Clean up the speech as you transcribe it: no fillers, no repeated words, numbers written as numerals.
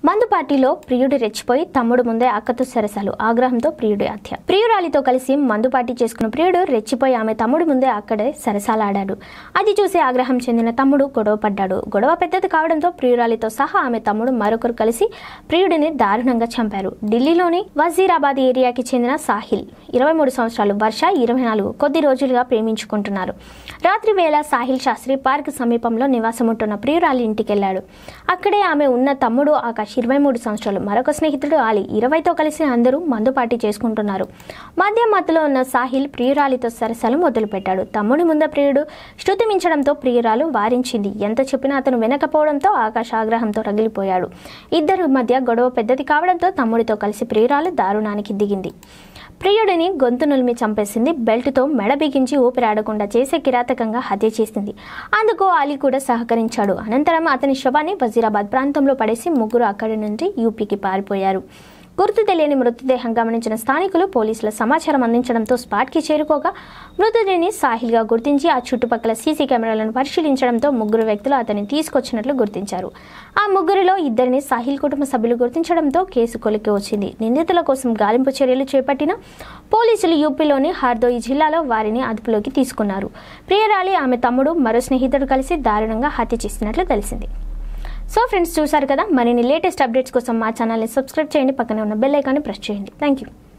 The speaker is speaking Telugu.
మందు పార్టీలో ప్రియుడి రెచ్చిపోయి తమ్ముడు ముందే అక్కతో సరసాలు, ఆగ్రహంతో ప్రియుడి హత్య. ప్రియురాలితో కలిసి మందు పార్టీ చేసుకున్న ప్రియుడు రెచ్చిపోయి ఆమె తమ్ముడు ముందే అక్కడే సరసాలాడాడు. అది చూసి ఆగ్రహం చెందిన తమ్ముడు గొడవ పడ్డాడు. గొడవ పెద్దది కావడంతో ప్రియురాలితో సహా ఆమె తమ్ముడు మరొకరు కలిసి ప్రియుడిని దారుణంగా చంపారు. ఢిల్లీలోని వజీరాబాద్ ఏరియాకి చెందిన సాహిల్ 23 సంవత్సరాలు, వర్ష 24 కొద్ది రోజులుగా ప్రేమించుకుంటున్నారు. రాత్రి వేళ సాహిల్ శాస్త్రి పార్క్ సమీపంలో నివాసముంటున్న ప్రియురాలి ఇంటికెళ్లాడు. అక్కడే ఆమె ఉన్న తమ్ముడు ఆకాష్ 23 సంవత్సరాలు, మరొక స్నేహితుడు ఆలి 20తో కలిసి అందరూ మందు పార్టీ చేసుకుంటున్నారు. మద్యం మత్తులో ఉన్న సాహిల్ ప్రియురాలితో సరసాలు మొదలుపెట్టాడు. తమ్ముడి ముందు ప్రియుడు శృతి మించడంతో ప్రియురాలు వారించింది. ఎంత చెప్పినా అతను వినకపోవడంతో ఆకాష్ ఆగ్రహంతో రగిలిపోయాడు. ఇద్దరు మధ్య గొడవ పెద్దది కావడంతో తమ్ముడితో కలిసి ప్రియురాలు దారుణానికి దిగింది. ప్రియుడిని గొంతు నులిమి చంపేసింది. బెల్ట్తో మెడ బిగించి ఊపిరాడకుండా చేసే కిరాతకంగా హత్య చేసింది. అందుకు ఆలీ కూడా సహకరించాడు. అనంతరం అతని శవాన్ని వజీరాబాద్ ప్రాంతంలో పడేసి ముగ్గురు అక్కడి నుండి యూపీకి పారిపోయారు. గుర్తు తెలియని మృతదేహం గమనించిన స్థానికులు పోలీసుల సమాచారం అందించడంతో స్పాట్కి చేరుకోగా మృతదేహాన్ని సాహిల్గా గుర్తించి ఆ చుట్టుపక్కల సీసీ కెమెరాలను పరిశీలించడంతో ముగ్గురు వ్యక్తులు అతన్ని తీసుకొచ్చినట్లు గుర్తించారు. ఆ ముగ్గురిలో ఇద్దరిని సాహిల్ కుటుంబ సభ్యులు గుర్తించడంతో కేసు కొలిక్కి వచ్చింది. నిందితుల కోసం గాలింపు చర్యలు చేపట్టిన పోలీసులు యూపీలోని హర్దోయి జిల్లాలో వారిని అదుపులోకి తీసుకున్నారు. ప్రియురాలి, ఆమె తమ్ముడు, మరో స్నేహితుడు కలిసి దారుణంగా హత్య చేసినట్లు తెలిసింది. సో ఫ్రెండ్స్, చూసారు కదా, మరిన్ని లేటెస్ట్ అప్డేట్స్ కోసం మా ఛానల్ని సబ్స్క్రైబ్ చేయండి, పక్కనే ఉన్న బెల్ ఐకాన్ని ప్రెస్ చేయండి. Thank you.